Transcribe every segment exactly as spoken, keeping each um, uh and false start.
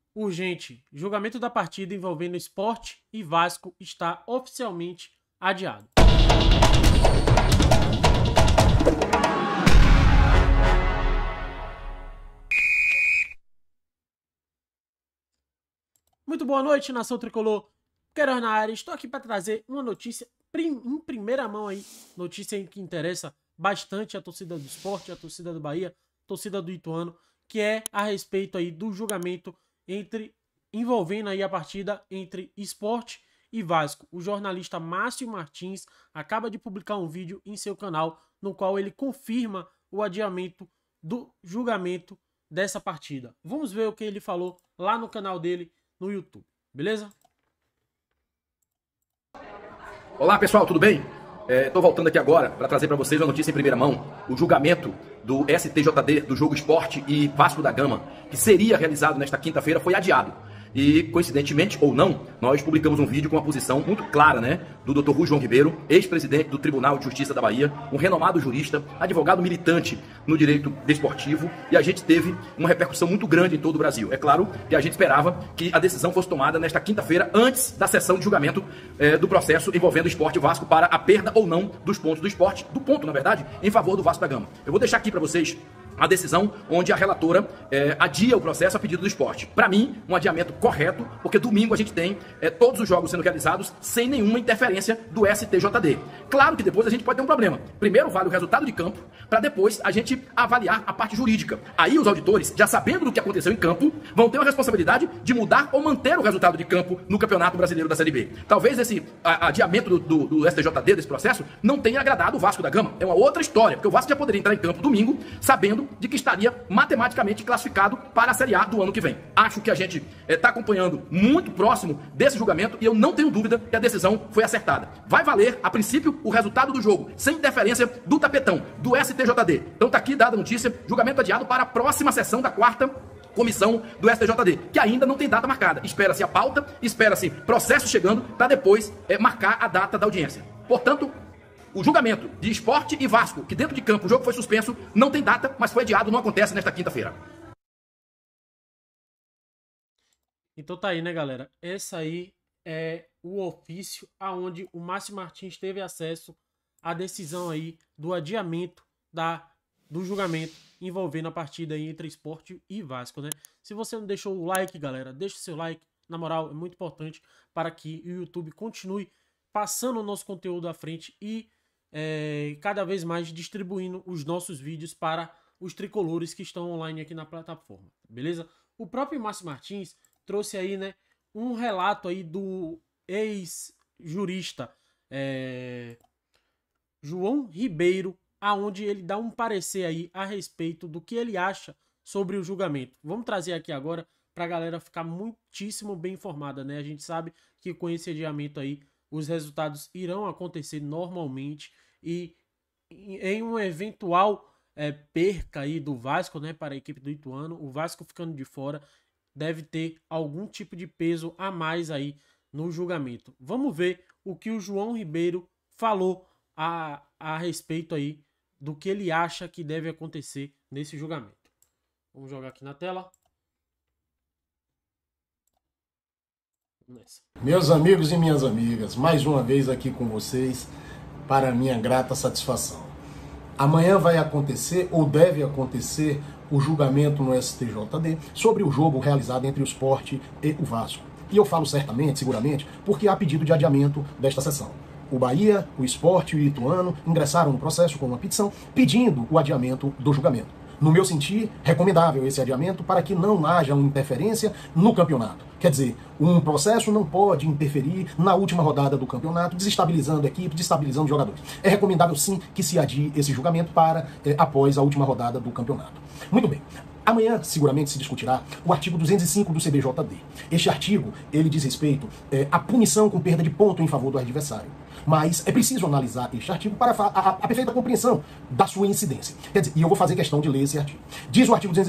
urgente. Julgamento da partida envolvendo Sport e Vasco está oficialmente adiado. Muito boa noite, nação tricolor. Queiroz na área. Estou aqui para trazer uma notícia prim em primeira mão aí. Notícia que interessa bastante a torcida do Sport, a torcida do Bahia, a torcida do Ituano, que é a respeito aí do julgamento entre envolvendo aí a partida entre Sport e Vasco. O jornalista Márcio Martins acaba de publicar um vídeo em seu canal no qual ele confirma o adiamento do julgamento dessa partida. Vamos ver o que ele falou lá no canal dele no YouTube, beleza? Olá pessoal, tudo bem? Estou é, voltando aqui agora para trazer para vocês uma notícia em primeira mão. O julgamento do S T J D do jogo Sport e Vasco da Gama, que seria realizado nesta quinta-feira, foi adiado. E, coincidentemente ou não, nós publicamos um vídeo com uma posição muito clara, né, do doutor Rui João Ribeiro, ex-presidente do Tribunal de Justiça da Bahia, um renomado jurista, advogado militante no direito desportivo, e a gente teve uma repercussão muito grande em todo o Brasil. É claro que a gente esperava que a decisão fosse tomada nesta quinta-feira, antes da sessão de julgamento eh, do processo envolvendo o Sport e Vasco para a perda ou não dos pontos do Sport, do ponto, na verdade, em favor do Vasco da Gama. Eu vou deixar aqui para vocês a decisão onde a relatora é, adia o processo a pedido do Sport. Para mim, um adiamento correto, porque domingo a gente tem é, todos os jogos sendo realizados sem nenhuma interferência do S T J D. Claro que depois a gente pode ter um problema. Primeiro vale o resultado de campo, para depois a gente avaliar a parte jurídica. Aí os auditores, já sabendo do que aconteceu em campo, vão ter a responsabilidade de mudar ou manter o resultado de campo no Campeonato Brasileiro da Série B. Talvez esse a, adiamento do, do, do S T J D desse processo não tenha agradado o Vasco da Gama. É uma outra história, porque o Vasco já poderia entrar em campo domingo sabendo de que estaria matematicamente classificado para a Série A do ano que vem. Acho que a gente está eh, acompanhando muito próximo desse julgamento e eu não tenho dúvida que a decisão foi acertada. Vai valer, a princípio, o resultado do jogo, sem interferência do tapetão, do S T J D. Então está aqui dada a notícia, julgamento adiado para a próxima sessão da quarta comissão do S T J D, que ainda não tem data marcada. Espera-se a pauta, espera-se processo chegando para depois eh, marcar a data da audiência. Portanto, o julgamento de Sport e Vasco, que dentro de campo o jogo foi suspenso, não tem data, mas foi adiado, não acontece nesta quinta-feira. Então tá aí, né, galera? Esse aí é o ofício aonde o Márcio Martins teve acesso à decisão aí do adiamento da, do julgamento envolvendo a partida aí entre Sport e Vasco, né? Se você não deixou o like, galera, deixa o seu like. Na moral, é muito importante para que o YouTube continue passando o nosso conteúdo à frente e É, cada vez mais distribuindo os nossos vídeos para os tricolores que estão online aqui na plataforma, beleza? O próprio Márcio Martins trouxe aí, né, um relato aí do ex-jurista é, João Ribeiro, aonde ele dá um parecer aí a respeito do que ele acha sobre o julgamento. Vamos trazer aqui agora para a galera ficar muitíssimo bem informada, né? A gente sabe que com esse adiamento aí os resultados irão acontecer normalmente e em uma eventual é, perca aí do Vasco, né, para a equipe do Ituano, o Vasco ficando de fora, deve ter algum tipo de peso a mais aí no julgamento. Vamos ver o que o João Ribeiro falou a, a respeito aí do que ele acha que deve acontecer nesse julgamento. Vamos jogar aqui na tela. Meus amigos e minhas amigas, mais uma vez aqui com vocês para minha grata satisfação. Amanhã vai acontecer, ou deve acontecer, o julgamento no S T J D sobre o jogo realizado entre o Sport e o Vasco. E eu falo certamente, seguramente, porque há pedido de adiamento desta sessão. O Bahia, o Sport e o Ituano ingressaram no processo com uma petição pedindo o adiamento do julgamento. No meu sentir, recomendável esse adiamento para que não haja uma interferência no campeonato. Quer dizer, um processo não pode interferir na última rodada do campeonato, desestabilizando a equipe, desestabilizando os jogadores. É recomendável sim que se adie esse julgamento para eh, após a última rodada do campeonato. Muito bem. Amanhã, seguramente, se discutirá o artigo duzentos e cinco do C B J D. Este artigo, ele diz respeito eh, à punição com perda de ponto em favor do adversário. Mas é preciso analisar este artigo para a, a, a perfeita compreensão da sua incidência. Quer dizer, e eu vou fazer questão de ler esse artigo. Diz o artigo duzentos e cinco.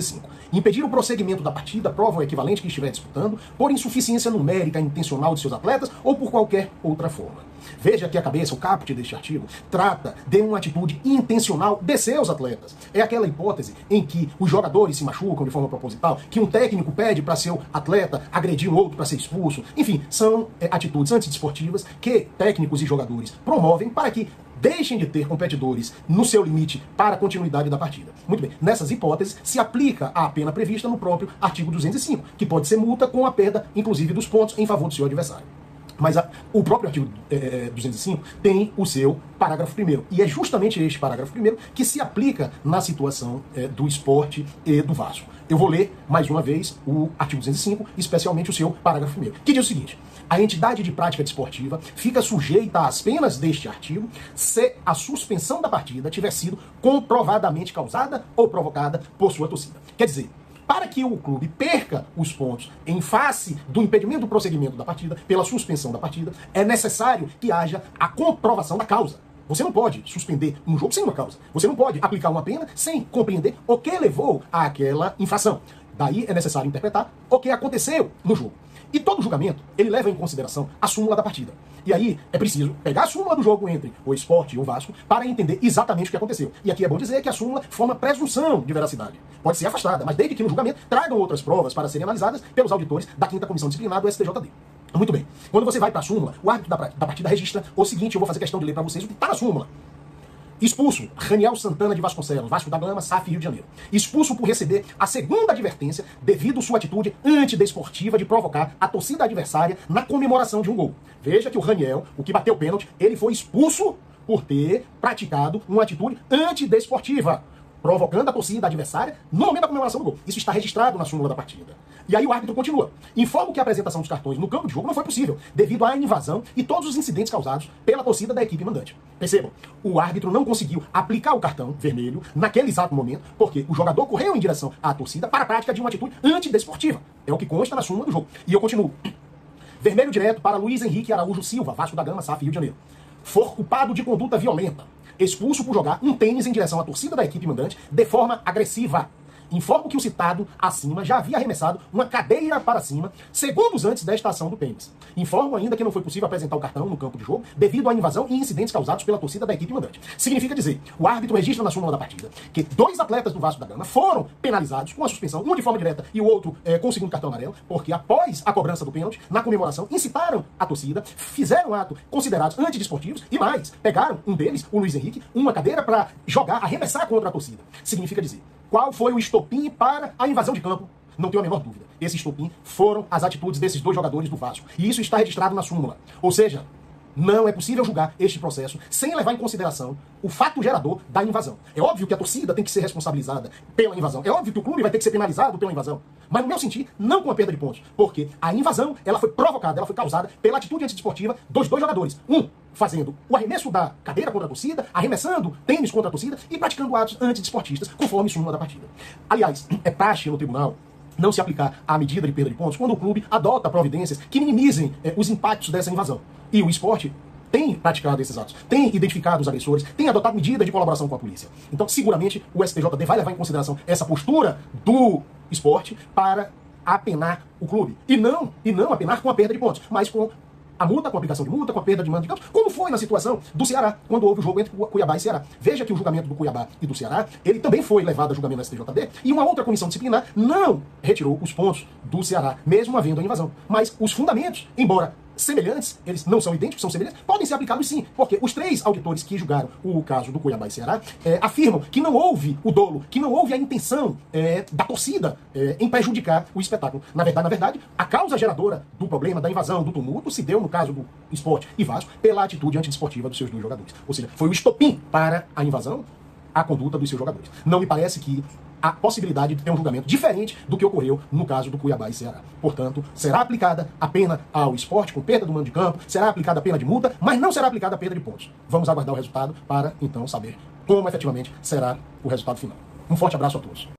Impedir o prosseguimento da partida, prova o equivalente que estiver disputando, por insuficiência numérica intencional de seus atletas ou por qualquer outra forma. Veja que a cabeça, o caput deste artigo, trata de uma atitude intencional de seus atletas. É aquela hipótese em que os jogadores se machucam de forma proposital, que um técnico pede para seu atleta agredir um outro para ser expulso. Enfim, são é, atitudes antidesportivas que técnicos e jogadores promovem para que deixem de ter competidores no seu limite para a continuidade da partida. Muito bem, nessas hipóteses se aplica a pena prevista no próprio artigo duzentos e cinco, que pode ser multa com a perda, inclusive, dos pontos em favor do seu adversário. Mas a, o próprio artigo é, duzentos e cinco tem o seu parágrafo primeiro. E é justamente este parágrafo primeiro que se aplica na situação é, do esporte e do Vasco. Eu vou ler, mais uma vez, o artigo duzentos e cinco, especialmente o seu parágrafo primeiro, que diz o seguinte: a entidade de prática desportiva fica sujeita às penas deste artigo se a suspensão da partida tiver sido comprovadamente causada ou provocada por sua torcida. Quer dizer, para que o clube perca os pontos em face do impedimento do prosseguimento da partida, pela suspensão da partida, é necessário que haja a comprovação da causa. Você não pode suspender um jogo sem uma causa. Você não pode aplicar uma pena sem compreender o que levou àquela infração. Daí é necessário interpretar o que aconteceu no jogo. E todo julgamento, ele leva em consideração a súmula da partida. E aí é preciso pegar a súmula do jogo entre o Sport e o Vasco para entender exatamente o que aconteceu. E aqui é bom dizer que a súmula forma presunção de veracidade. Pode ser afastada, mas desde que no julgamento tragam outras provas para serem analisadas pelos auditores da quinta Comissão Disciplinar do S T J D. Muito bem. Quando você vai para a súmula, o árbitro da, da partida registra o seguinte, eu vou fazer questão de ler para vocês o que está na súmula. Expulso, Raniel Santana de Vasconcelos, Vasco da Gama, S A F, Rio de Janeiro. Expulso por receber a segunda advertência devido sua atitude antidesportiva de provocar a torcida adversária na comemoração de um gol. Veja que o Raniel, o que bateu o pênalti, ele foi expulso por ter praticado uma atitude antidesportiva, provocando a torcida adversária no momento da comemoração do gol. Isso está registrado na súmula da partida. E aí o árbitro continua. Informo que a apresentação dos cartões no campo de jogo não foi possível, devido à invasão e todos os incidentes causados pela torcida da equipe mandante. Percebam, o árbitro não conseguiu aplicar o cartão vermelho naquele exato momento, porque o jogador correu em direção à torcida para a prática de uma atitude antidesportiva. É o que consta na súmula do jogo. E eu continuo. Vermelho direto para Luiz Henrique Araújo Silva, Vasco da Gama, S A F, Rio de Janeiro. For culpado de conduta violenta, expulso por jogar um tênis em direção à torcida da equipe mandante de forma agressiva. Informo que o citado acima já havia arremessado uma cadeira para cima segundos antes desta ação do tênis. Informo ainda que não foi possível apresentar o cartão no campo de jogo devido à invasão e incidentes causados pela torcida da equipe mandante. Significa dizer, o árbitro registra na súmula da partida que dois atletas do Vasco da Gama foram penalizados com a suspensão, um de forma direta e o outro é, com o segundo cartão amarelo, porque após a cobrança do pênalti, na comemoração, incitaram a torcida, fizeram ato considerados antidesportivos e mais, pegaram um deles, o Luiz Henrique, uma cadeira para jogar, arremessar contra a torcida. Significa dizer, qual foi o estopim para a invasão de campo? Não tenho a menor dúvida. Esse estopim foram as atitudes desses dois jogadores do Vasco. E isso está registrado na súmula. Ou seja, não é possível julgar este processo sem levar em consideração o fato gerador da invasão. É óbvio que a torcida tem que ser responsabilizada pela invasão. É óbvio que o clube vai ter que ser penalizado pela invasão. Mas no meu sentir, não com a perda de pontos. Porque a invasão, ela foi provocada, ela foi causada pela atitude antidesportiva dos dois jogadores. Um, fazendo o arremesso da cadeira contra a torcida, arremessando tênis contra a torcida e praticando atos antidesportistas, conforme súmula da partida. Aliás, é praxe no tribunal não se aplicar a medida de perda de pontos quando o clube adota providências que minimizem eh, os impactos dessa invasão. E o esporte tem praticado esses atos, tem identificado os agressores, tem adotado medidas de colaboração com a polícia. Então, seguramente, o S T J D vai levar em consideração essa postura do esporte para apenar o clube. E não, e não apenar com a perda de pontos, mas com a multa, com a aplicação de multa, com a perda de mando de campos, como foi na situação do Ceará, quando houve o jogo entre Cuiabá e Ceará. Veja que o julgamento do Cuiabá e do Ceará, ele também foi levado a julgamento no S T J D, e uma outra comissão disciplinar não retirou os pontos do Ceará, mesmo havendo a invasão. Mas os fundamentos, embora semelhantes, eles não são idênticos, são semelhantes, podem ser aplicados sim, porque os três auditores que julgaram o caso do Cuiabá e Ceará é, afirmam que não houve o dolo, que não houve a intenção é, da torcida é, em prejudicar o espetáculo. Na verdade, na verdade, a causa geradora do problema, da invasão, do tumulto, se deu no caso do Sport e Vasco pela atitude antidesportiva dos seus dois jogadores. Ou seja, foi o estopim para a invasão, a conduta dos seus jogadores. Não me parece que a possibilidade de ter um julgamento diferente do que ocorreu no caso do Cuiabá e Ceará. Portanto, será aplicada a pena ao esporte com perda do mando de campo, será aplicada a pena de multa, mas não será aplicada a perda de pontos. Vamos aguardar o resultado para, então, saber como efetivamente será o resultado final. Um forte abraço a todos.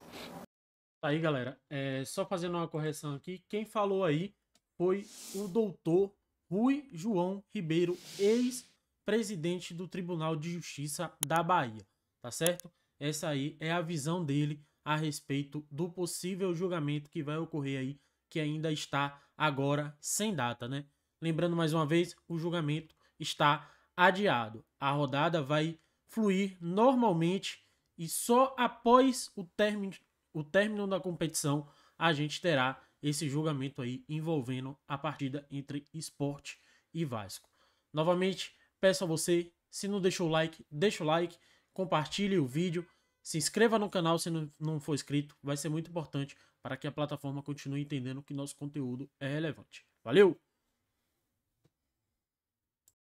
Tá aí, galera. É, só fazendo uma correção aqui, quem falou aí foi o doutor Rui João Ribeiro, ex-presidente do Tribunal de Justiça da Bahia, tá certo? Essa aí é a visão dele a respeito do possível julgamento que vai ocorrer aí, que ainda está agora sem data, né? Lembrando mais uma vez, o julgamento está adiado. A rodada vai fluir normalmente e só após o término, o término da competição a gente terá esse julgamento aí envolvendo a partida entre Sport e Vasco. Novamente, peço a você, se não deixou o like, deixa o like, compartilhe o vídeo, se inscreva no canal se não, não for inscrito, vai ser muito importante para que a plataforma continue entendendo que nosso conteúdo é relevante. Valeu!